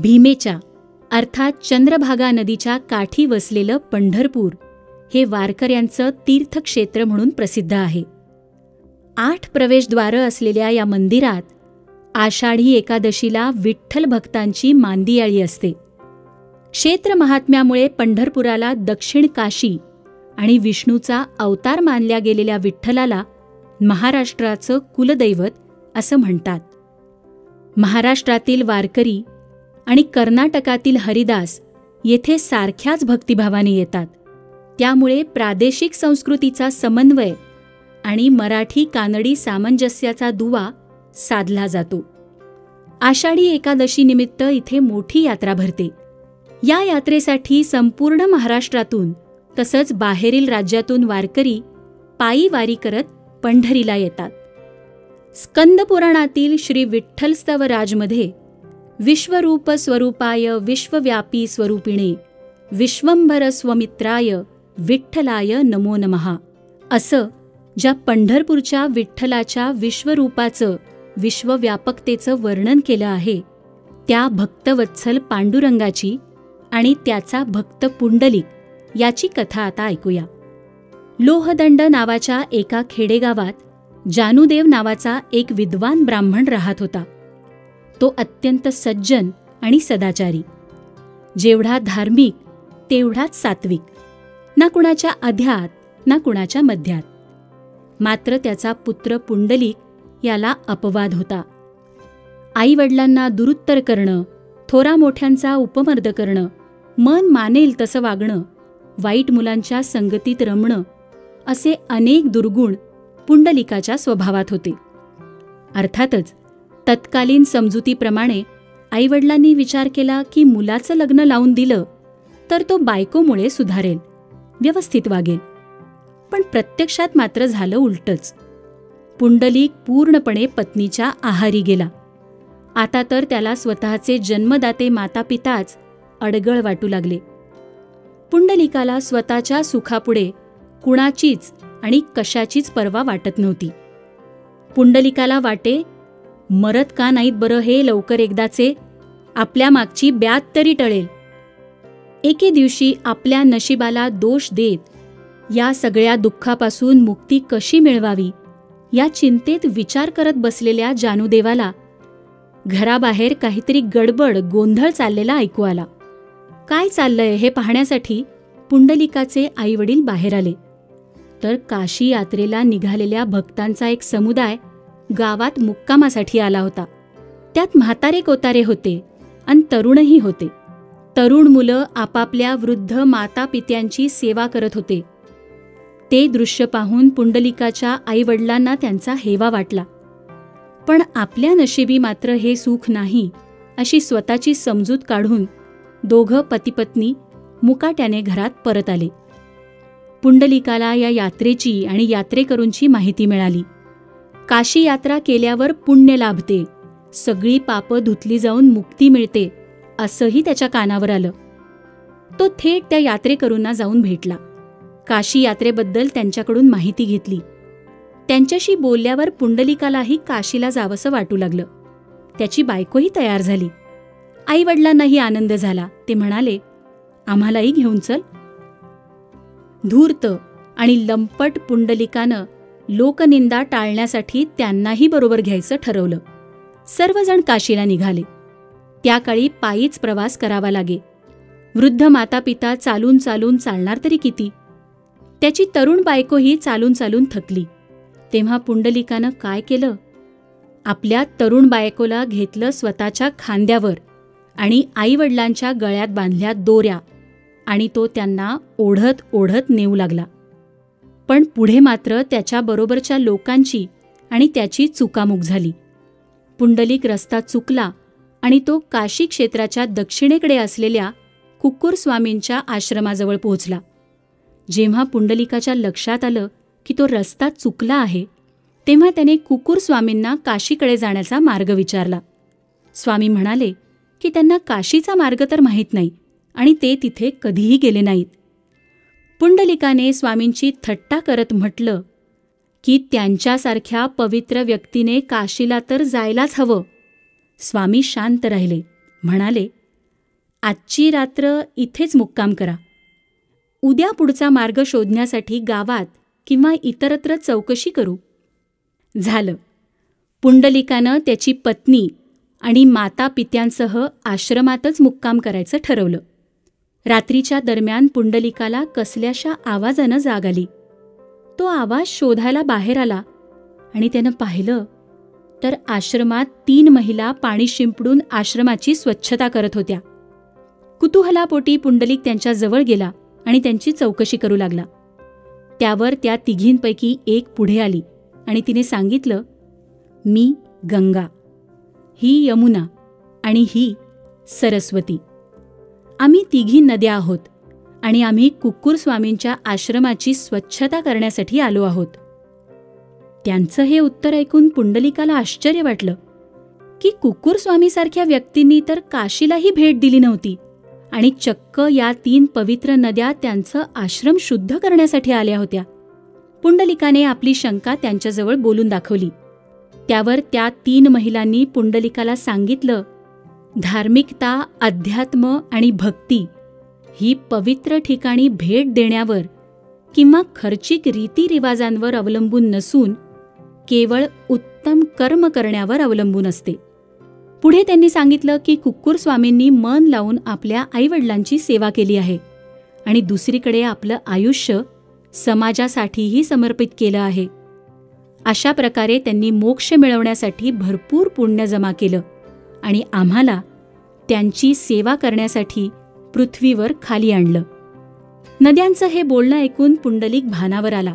भीमेच्या अर्थात चंद्रभागा नदीच्या काठी वसलेलं पंढरपूर हे वारकऱ्यांचं तीर्थक्षेत्र म्हणून प्रसिद्ध आहे. 8 प्रवेशद्वारं असलेल्या या मंदिरात आषाढी एकादशीला विठ्ठल भक्तांची मांदियाळी असते. क्षेत्र महात्म्यामुळे पंढरपुराला दक्षिण काशी आणि विष्णूचा अवतार मानल्या गेलेल्या विठ्ठलाला महाराष्ट्राचं कुलदैवत असं म्हणतात. महाराष्ट्रातील वारकरी आणि कर्नाटकातील हरिदास येथे सारख्याच भक्तिभावाने येतात. त्यामुळे प्रादेशिक संस्कृतीचा समन्वय आणि मराठी कानडी सामंजस्याचा दुवा साधला जातो. आषाढी एकादशीनिमित्त इथे मोठी यात्रा भरते. या यात्रेसाठी संपूर्ण महाराष्ट्रातून तसंच बाहेरील राज्यातून वारकरी पायी वारी करत पंढरीला येतात. स्कंदपुराणातील श्री विठ्ठल स्तवराजमध्ये विश्वरूप स्वरूपाय विश्वव्यापी स्वरूपिणे विश्वंभर स्वमित्राय विठ्ठलाय नमो नमः असं ज्या पंढरपूरच्या विठ्ठलाच्या विश्वरूपाचं विश्वव्यापकतेचं वर्णन केलं आहे, त्या भक्तवत्सल पांडुरंगाची आणि त्याचा भक्त पुंडलिक याची कथा आता ऐकूया. लोहदंड नावाच्या एका खेडेगावात जानुदेव नावाचा एक विद्वान ब्राह्मण राहत होता. तो अत्यंत सज्जन आणि सदाचारी. जेवढा धार्मिक तेवढाच सात्विक. ना कुणाच्या अध्यात ना कुणाच्या मध्यात. मात्र त्याचा पुत्र पुंडलिक याला अपवाद होता. आईवडिलांना दुरुत्तर करणं, थोरा मोठ्यांचा उपमर्द करणं, मन मानेल तसं वागणं, वाईट मुलांच्या संगतीत रमणं असे अनेक दुर्गुण पुंडलिकाच्या स्वभावात होते. अर्थातच तत्कालीन समजुतीप्रमाणे आईवडिलांनी विचार केला की मुलाचं लग्न लावून दिलं तर तो बायकोमुळे सुधारेल, व्यवस्थित वागेल. पण प्रत्यक्षात मात्र झालं उलटंच. पुंडलिक पूर्णपणे पत्नीच्या आहारी गेला. आता तर त्याला स्वतःचे जन्मदाते मातापिताच अडगळ वाटू लागले. पुंडलिकाला स्वतःच्या सुखापुढे कुणाचीच आणि कशाचीच पर्वा वाटत नव्हती. पुंडलिकाला वाटे, मरत का नाहीत बरं हे लवकर एकदाचे, आपल्या मागची ब्यात तरी टळेल. एके दिवशी आपल्या नशिबाला दोष देत या सगळ्या दुःखापासून मुक्ती कशी मिळवावी या चिंतेत विचार करत बसलेल्या जानुदेवाला घराबाहेर काहीतरी गडबड गोंधळ चाललेला ऐकू आला. काय चाललंय हे पाहण्यासाठी पुंडलिकाचे आईवडील बाहेर आले तर काशी यात्रेला निघालेल्या भक्तांचा एक समुदाय गावात मुक्कामासाठी आला होता. त्यात म्हातारे कोतारे होते आणि तरुणही होते. तरुण मुलं आपापल्या वृद्ध मातापित्यांची सेवा करत होते. ते दृश्य पाहून पुंडलिकाच्या आईवडिलांना त्यांचा हेवा वाटला. पण आपल्या नशिबी मात्र हे सुख नाही अशी स्वतःची समजूत काढून दोघं पतिपत्नी मुकाट्याने घरात परत आले. पुंडलिकाला या यात्रेची आणि यात्रेकरूंची माहिती मिळाली. काशी यात्रा केल्यावर पुण्य लाभते, सगळी पापं धुतली जाऊन मुक्ती मिळते असंही त्याच्या कानावर आलं. तो थेट त्या यात्रेकरूंना जाऊन भेटला. काशी यात्रेबद्दल त्यांच्याकडून माहिती घेतली. त्यांच्याशी बोलल्यावर पुंडलिकालाही काशीला जावंसं वाटू लागलं. त्याची बायकोही तयार झाली. आईवडिलांनाही आनंद झाला. ते म्हणाले, आम्हालाही घेऊन चल. धूर्त आणि लंपट पुंडलिकानं लोकनिंदा टाळण्यासाठी त्यांनाही बरोबर घ्यायचं ठरवलं. सर्वजण काशीला निघाले. त्या काळी पायीच प्रवास करावा लागे. वृद्ध मातापिता चालून चालून चालणार तरी किती. त्याची तरुण बायकोही चालून चालून थकली. तेव्हा पुंडलिकानं काय केलं? आपल्या तरुण बायकोला घेतलं स्वतःच्या खांद्यावर आणि आईवडिलांच्या गळ्यात बांधल्या दोऱ्या आणि तो त्यांना ओढत ओढत नेऊ लागला. पण पुढे मात्र त्याच्याबरोबरच्या लोकांची आणि त्याची चुकामुक झाली. पुंडलिक रस्ता चुकला आणि तो काशी क्षेत्राच्या दक्षिणेकडे असलेल्या कुक्कुरस्वामींच्या आश्रमाजवळ पोहोचला. जेव्हा पुंडलिकाच्या लक्षात आलं की तो रस्ता चुकला आहे, तेव्हा त्याने कुक्कुरस्वामींना काशीकडे जाण्याचा मार्ग विचारला. स्वामी म्हणाले की त्यांना काशीचा मार्ग तर माहीत नाही आणि ते तिथे कधीही गेले नाहीत. पुंडलिकाने स्वामींची थट्टा करत म्हटलं की त्यांच्यासारख्या पवित्र व्यक्तीने काशीला तर जायलाच हवं. स्वामी शांत राहिले. म्हणाले, आजची रात्र इथेच मुक्काम करा. उद्या पुढचा मार्ग शोधण्यासाठी गावात किंवा इतरत्र चौकशी करू. झालं. पुंडलिकानं त्याची पत्नी आणि मातापित्यांसह आश्रमातच मुक्काम करायचं ठरवलं. रात्रीच्या दरम्यान पुंडलिकाला कसल्याशा आवाजानं जाग आली. तो आवाज शोधायला बाहेर आला आणि त्यानं पाहिलं तर आश्रमात 3 महिला पाणी शिंपडून आश्रमाची स्वच्छता करत होत्या. कुतूहलापोटी पुंडलिक त्यांच्याजवळ गेला आणि त्यांची चौकशी करू लागला. त्यावर त्या तिघींपैकी एक पुढे आली आणि तिने सांगितलं, मी गंगा, ही यमुना आणि ही सरस्वती. आम्ही तिघी नद्या आहोत आणि आम्ही कुक्कुर स्वामींच्या आश्रमाची स्वच्छता करण्यासाठी आलो आहोत. त्यांचं हे उत्तर ऐकून पुंडलिकाला आश्चर्य वाटलं की कुक्कुर स्वामीसारख्या व्यक्तींनी तर काशीलाही भेट दिली नव्हती आणि चक्क या 3 पवित्र नद्या त्यांचं आश्रम शुद्ध करण्यासाठी आल्या होत्या. पुंडलिकाने आपली शंका त्यांच्याजवळ बोलून दाखवली. त्यावर त्या 3 महिलांनी पुंडलिकाला सांगितलं, धार्मिकता, अध्यात्म आणि भक्ती ही पवित्र ठिकाणी भेट देण्यावर किंवा खर्चिक रीतिरिवाजांवर अवलंबून नसून केवळ उत्तम कर्म करण्यावर अवलंबून असते. पुढे त्यांनी सांगितलं की कुक्कुर स्वामींनी मन लावून आपल्या आईवडिलांची सेवा केली आहे आणि दुसरीकडे आपलं आयुष्य समाजासाठीही समर्पित केलं आहे. अशा प्रकारे त्यांनी मोक्ष मिळवण्यासाठी भरपूर पुण्य जमा केलं आणि आम्हाला त्यांची सेवा करण्यासाठी पृथ्वीवर खाली आणलं. नद्यांचं हे बोलणं ऐकून पुंडलिक भानावर आला.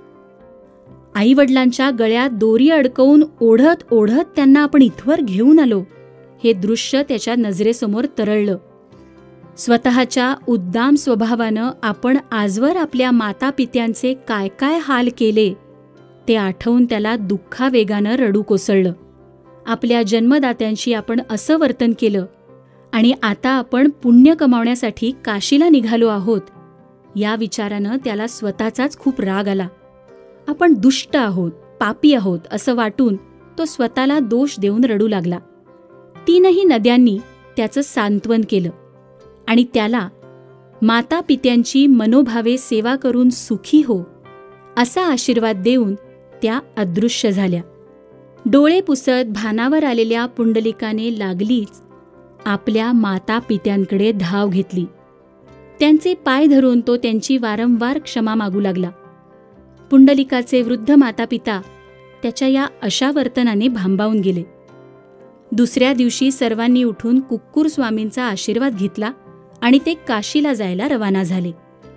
आईवडिलांच्या गळ्यात दोरी अडकवून ओढत ओढत त्यांना आपण इथवर घेऊन आलो, हे दृश्य त्याच्या नजरेसमोर तरळलं. स्वतःच्या उद्दाम स्वभावानं आपण आजवर आपल्या मातापित्यांचे काय काय हाल केले ते आठवून त्याला दुःखावेगानं रडू कोसळलं. आपल्या जन्मदात्यांशी आपण असं वर्तन केलं आणि आता आपण पुण्य कमावण्यासाठी काशीला निघालो आहोत, या विचारानं त्याला स्वतःचाच खूप राग आला. आपण दुष्ट आहोत, पापी आहोत असं वाटून तो स्वतःला दोष देऊन रडू लागला. 3ही नद्यांनी त्याचं सांत्वन केलं आणि त्याला मातापित्यांची मनोभावे सेवा करून सुखी हो असा आशीर्वाद देऊन त्या अदृश्य झाल्या. डोळे पुसत भानावर आलेल्या पुंडलिकाने लागलीच आपल्या मातापित्यांकडे धाव घेतली. त्यांचे पाय धरून तो त्यांची वारंवार क्षमा मागू लागला. पुंडलिकाचे वृद्ध मातापिता त्याच्या या अशा वर्तनाने भांबावून गेले. दुसऱ्या दिवशी सर्वांनी उठून कुक्कुर स्वामींचा आशीर्वाद घेतला आणि ते काशीला जायला रवाना झाले.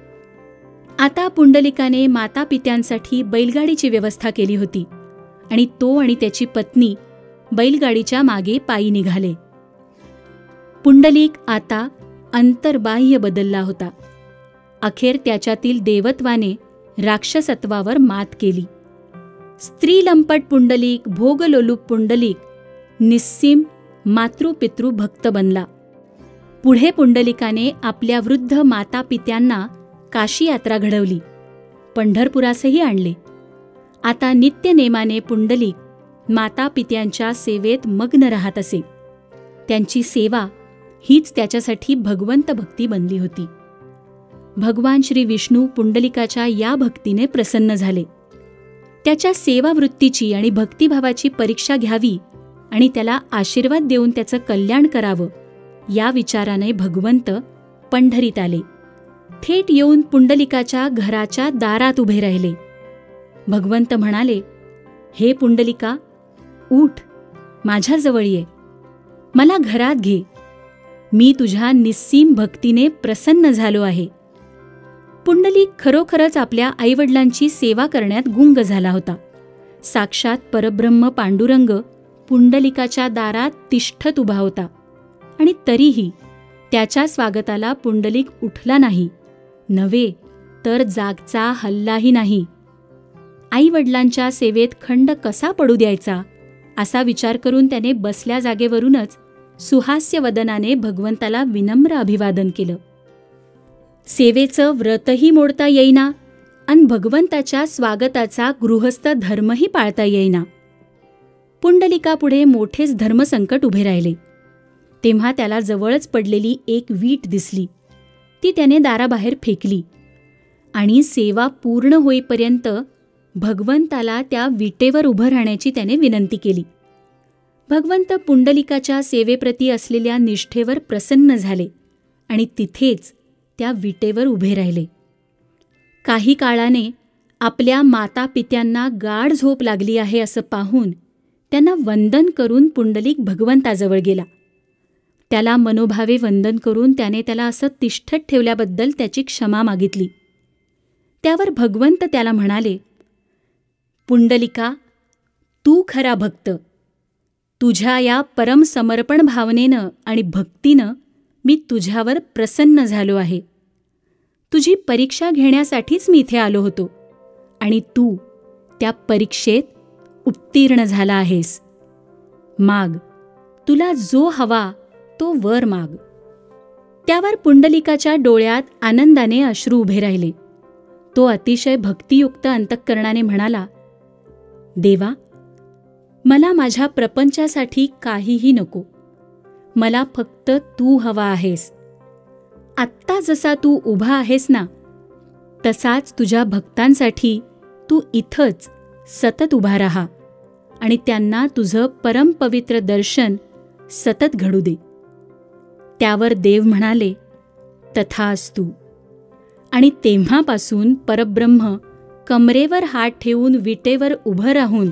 आता पुंडलिकाने मातापित्यांसाठी बैलगाडीची व्यवस्था केली होती आणि तो आणि त्याची पत्नी बैलगाडीच्या मागे पायी निघाले. पुंडलिक आता अंतर्बाह्य बदलला होता. अखेर त्याच्यातील देवत्वाने राक्षसत्वावर मात केली. स्त्रीलंपट पुंडलिक, भोगलोलुप पुंडलिक निस्सीम मातृपितृ भक्त बनला. पुढे पुंडलिकाने आपल्या वृद्ध मातापित्यांना काशी यात्रा घडवली, पंढरपुरासही आणले. आता नित्यनेमाने पुंडलिक मातापित्यांच्या सेवेत मग्न राहत असे. त्यांची सेवा हीच त्याच्यासाठी भगवंत भक्ती बनली होती. भगवान श्री विष्णू पुंडलिकाच्या या भक्तीने प्रसन्न झाले. त्याच्या सेवावृत्तीची आणि भक्तिभावाची परीक्षा घ्यावी आणि त्याला आशीर्वाद देऊन त्याचं कल्याण करावं, या विचाराने भगवंत पंढरीत आले. थेट येऊन पुंडलिकाच्या घराच्या दारात उभे राहिले. भगवंत म्हणाले, हे पुंडलिका, उठ, माझ्याजवळ ये, मला घरात घे. मी तुझ्या निस्सीम भक्तीने प्रसन्न झालो आहे. पुंडलिक खरोखरच आपल्या आईवडिलांची सेवा करण्यात गुंग झाला होता. साक्षात परब्रह्म पांडुरंग पुंडलिकाच्या दारात तिष्ठत उभा होता आणि तरीही त्याच्या स्वागताला पुंडलिक उठला नाही, नव्हे तर जागचा हल्लाही नाही. आईवडिलांच्या सेवेत खंड कसा पडू द्यायचा असा विचार करून त्याने बसल्या जागेवरूनच सुहास्य वदनाने भगवंताला विनम्र अभिवादन केलं. सेवेचं व्रतही मोडता येईना आणि भगवंताच्या स्वागताचा गृहस्थ धर्मही पाळता येईना. पुंडलिकापुढे मोठेच धर्मसंकट उभे राहिले. तेव्हा त्याला जवळच पडलेली एक वीट दिसली. ती त्याने दाराबाहेर फेकली आणि सेवा पूर्ण होईपर्यंत भगवंताला त्या विटेवर उभं राहण्याची त्याने विनंती केली. भगवंत पुंडलिकाच्या सेवेप्रती असलेल्या निष्ठेवर प्रसन्न झाले आणि तिथेच त्या विटेवर उभे राहिले. काही काळाने आपल्या मातापित्यांना गाढ झोप लागली आहे असं पाहून त्यांना वंदन करून पुंडलिक भगवंताजवळ गेला. त्याला मनोभावे वंदन करून त्याने त्याला असं तिष्ठत ठेवल्याबद्दल त्याची क्षमा मागितली. त्यावर भगवंत त्याला म्हणाले, पुंडलिका, तू खरा भक्त. तुझ्या या परमसमर्पण भावनेनं आणि भक्तीनं मी तुझ्यावर प्रसन्न झालो आहे. तुझी परीक्षा घेण्यासाठीच मी इथे आलो होतो आणि तू त्या परीक्षेत उत्तीर्ण झाला आहेस. माग, तुला जो हवा तो वर माग. त्यावर पुंडलिकाच्या डोळ्यात आनंदाने अश्रू उभे राहिले. तो अतिशय भक्तियुक्त अंतःकरणाने म्हणाला, देवा, मला माझ्या प्रपंचासाठी काहीही नको. मला फक्त तू हवा आहेस. आत्ता जसा तू उभा आहेस ना, तसाच तुझ्या भक्तांसाठी तू इथंच सतत उभा राहा आणि त्यांना तुझं परमपवित्र दर्शन सतत घडू दे. त्यावर देव म्हणाले, तथास्तु. आणि तेव्हापासून परब्रह्म कमरेवर हात ठेवून विटेवर उभं राहून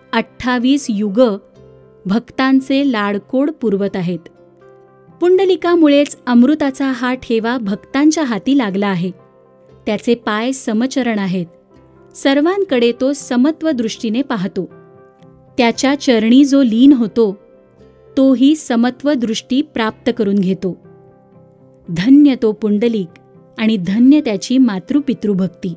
28 युग भक्तांचे लाडकोड पुरवत आहेत. पुंडलिकामुळेच अमृताचा हा ठेवा भक्तांच्या हाती लागला आहे. त्याचे पाय समचरण आहेत. सर्वांकडे तो समत्व दृष्टीने पाहतो. त्याच्या चरणी जो लीन होतो तोही समत्व दृष्टी प्राप्त करून घेतो. धन्य तो पुंडलिक आणि धन्य त्याची मातृपितृभक्ती.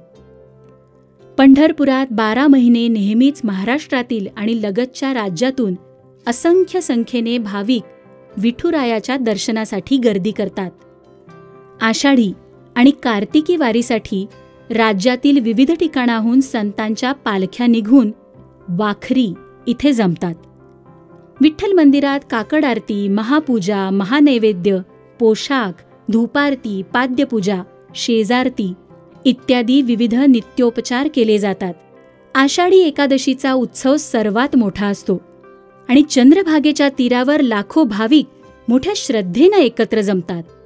पंढरपुरात 12 महिने नेहमीच महाराष्ट्रातील आणि लगतच्या राज्यातून असंख्य संख्येने भाविक विठुरायाच्या दर्शनासाठी गर्दी करतात. आषाढी आणि कार्तिकी वारीसाठी राज्यातील विविध ठिकाणाहून संतांच्या पालख्या निघून वाखरी इथे जमतात. विठ्ठल मंदिरात काकड आरती, महापूजा, महानैवेद्य, पोशाख, धूपारती, पाद्यपूजा, शेजारती इत्यादी विविध नित्योपचार केले जातात. आषाढी एकादशीचा उत्सव सर्वात मोठा असतो आणि चंद्रभागेच्या तीरावर लाखो भाविक मोठ्या श्रद्धेनं एकत्र जमतात.